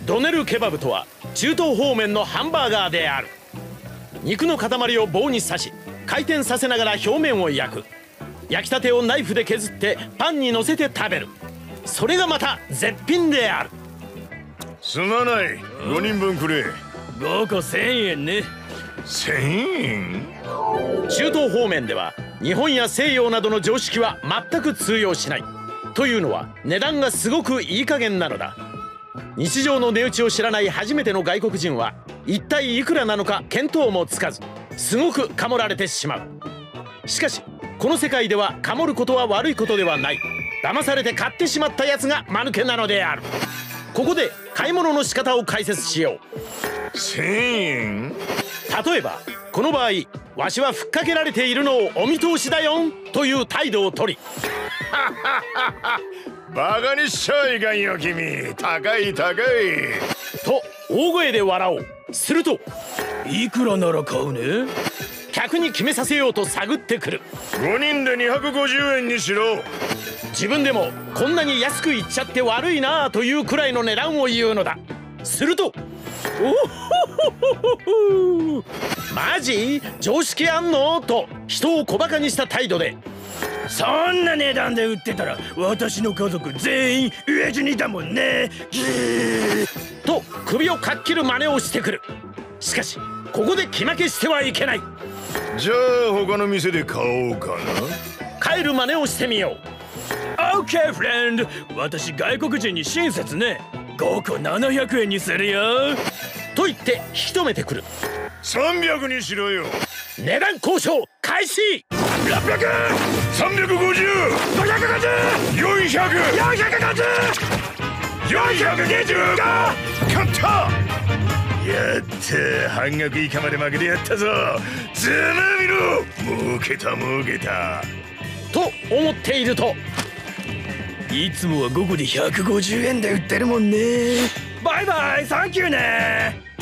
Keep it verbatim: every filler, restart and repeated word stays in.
ドネルケバブとは中東方面のハンバーガーである。肉の塊を棒に刺し回転させながら表面を焼く。焼きたてをナイフで削ってパンにのせて食べる。それがまた絶品である。 すまない、ごにんぶんくれ。 ごこせんえんね。 せんえん？ 中東方面では日本や西洋などの常識は全く通用しない。というのは値段がすごくいい加減なのだ。日常の値打ちを知らない初めての外国人は一体いくらなのか見当もつかず、すごくかもられてしまう。しかしこの世界ではかもることは悪いことではない。騙されて買ってしまったやつが間抜けなのである。ここで買い物の仕方を解説しよう。せんえん？ 例えばこの場合、わしはふっかけられているのをお見通しだよんという態度をとりバカにしちゃいかんよ君、高い高いと大声で笑おう。すると、 いくらなら買うね？ 客に決めさせようと探ってくる。 ごにんでにひゃくごじゅうえんにしろ。 自分でもこんなに安く言っちゃって悪いなあというくらいの値段を言うのだ。すると、おほほほ、マジ常識あんのと人を小バカにした態度で、 そんな値段で売ってたら私の家族全員飢え死にだもんねと首をかっきる真似をしてくる。しかしここで気負けしてはいけない。 じゃあ他の店で買おうかな。帰る真似をしてみよう。 オッケーフレンド、私外国人に親切ね。ごこななひゃくえんにするよと言って引き止めてくる。 さんびゃくにしろよ。 値段交渉開始。 ろっぴゃく、さんびゃくごじゅう、 ごひゃくごじゅう、 よんひゃく、 よんひゃくごじゅう、 よんひゃくにじゅうご。勝った。やった、半額以下まで負けてやったぞ。ざまみろ、儲けた儲けたと思っていると、 いつもはごこでひゃくごじゅうえんで売ってるもんね。バイバイ、サンキューね。